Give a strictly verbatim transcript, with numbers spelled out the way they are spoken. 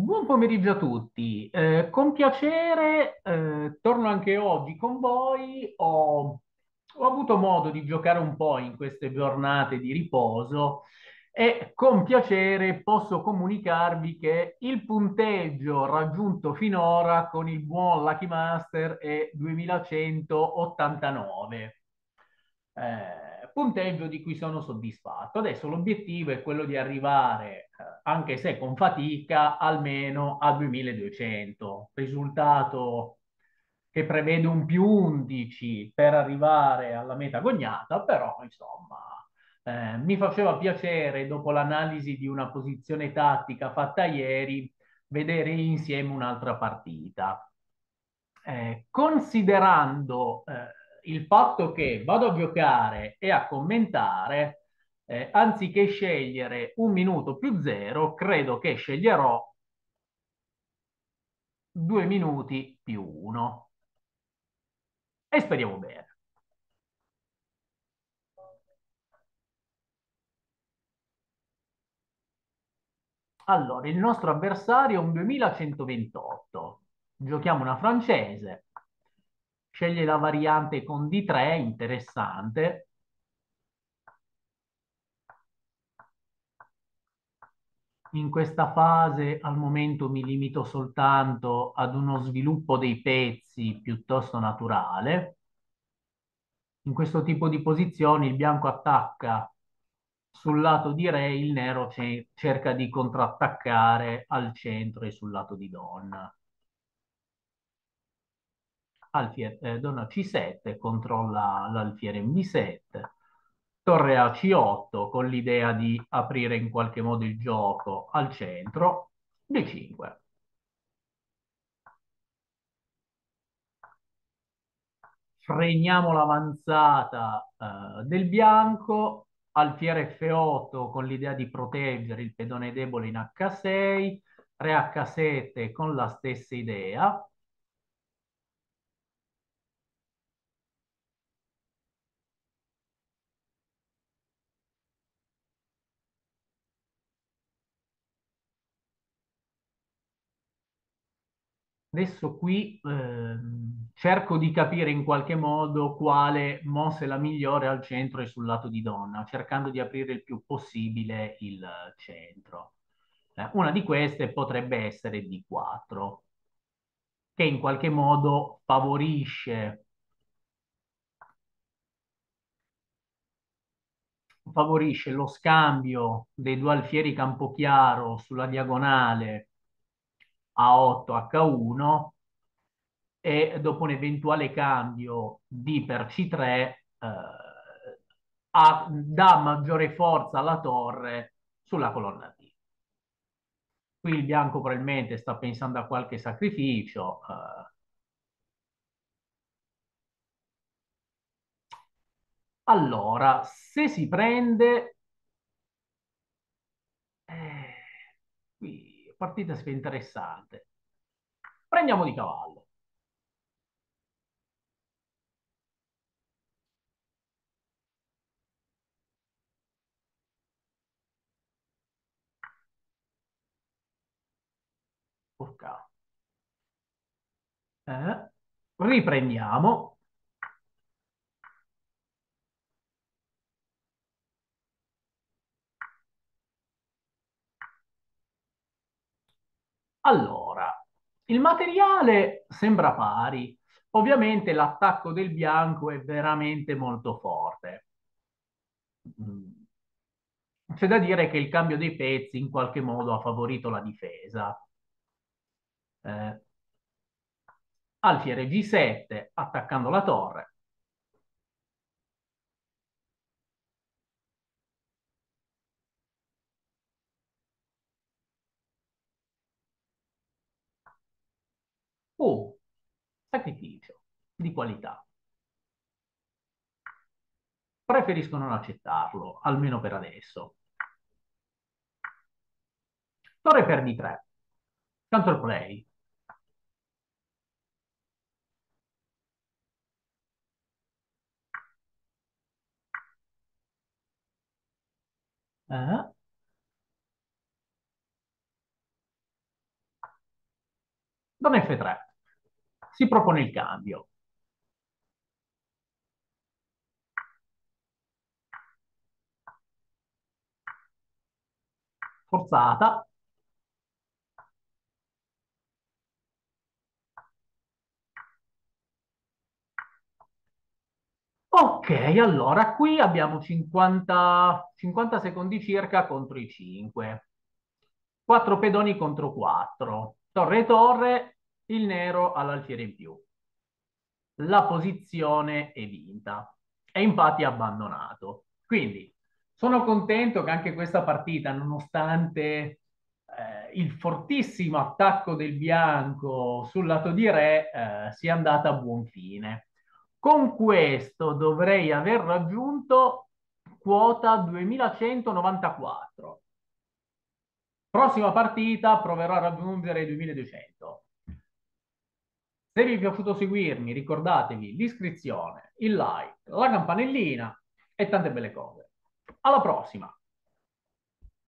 Buon pomeriggio a tutti. Eh, con piacere, eh, torno anche oggi con voi. Ho, ho avuto modo di giocare un po' in queste giornate di riposo e con piacere posso comunicarvi che il punteggio raggiunto finora con il buon Lucky Master è duemilacentottantanove. Eh, punteggio di cui sono soddisfatto. Adesso l'obiettivo è quello di arrivare, eh, anche se con fatica, almeno a duemiladuecento. Risultato che prevede un più undici per arrivare alla meta agognata, però insomma eh, mi faceva piacere, dopo l'analisi di una posizione tattica fatta ieri, vedere insieme un'altra partita. Eh, considerando eh, il fatto che vado a giocare e a commentare, eh, anziché scegliere un minuto più zero, credo che sceglierò due minuti più uno. E speriamo bene. Allora, il nostro avversario è un duemilacentoventotto. Giochiamo una francese. Sceglie la variante con D tre, interessante. In questa fase al momento mi limito soltanto ad uno sviluppo dei pezzi piuttosto naturale. In questo tipo di posizioni il bianco attacca sul lato di re, il nero ce- cerca di contrattaccare al centro e sul lato di donna. Alfiere, eh, donna C sette controlla l'alfiere in B sette, torre a C otto con l'idea di aprire in qualche modo il gioco al centro, D cinque. Freniamo l'avanzata eh, del bianco, alfiere F otto con l'idea di proteggere il pedone debole in H sei, re H sette con la stessa idea. Adesso qui ehm, cerco di capire in qualche modo quale mossa è la migliore al centro e sul lato di donna, cercando di aprire il più possibile il centro. Eh, una di queste potrebbe essere D quattro, che in qualche modo favorisce favorisce lo scambio dei due alfieri Campochiaro sulla diagonale A otto H uno e dopo un eventuale cambio D per C tre eh, ha- dà maggiore forza alla torre sulla colonna D. Qui il bianco probabilmente sta pensando a qualche sacrificio. eh. Allora, se si prende... eh, qui la partita si fa interessante. Prendiamo di cavallo. Porca. Eh, Riprendiamo. Allora, il materiale sembra pari. Ovviamente l'attacco del bianco è veramente molto forte. Mm. C'è da dire che il cambio dei pezzi in qualche modo ha favorito la difesa. Eh, Alfiere G sette attaccando la torre. Oh, sacrificio di qualità. Preferisco non accettarlo, almeno per adesso. Torre per D tre. Counterplay. Eh? Donna F tre. Si propone il cambio. Forzata. Ok, allora qui abbiamo cinquanta, cinquanta secondi circa contro i cinque. quattro pedoni contro quattro. Torre e torre, il nero ha l'alfiere in più. La posizione è vinta e infatti è abbandonato. Quindi sono contento che anche questa partita, nonostante eh, il fortissimo attacco del bianco sul lato di re, eh, sia andata a buon fine. Con questo dovrei aver raggiunto quota duemilacentonovantaquattro. Prossima partita proverò a raggiungere i duemiladuecento. Se vi è piaciuto seguirmi, ricordatevi l'iscrizione, il like, la campanellina e tante belle cose. Alla prossima!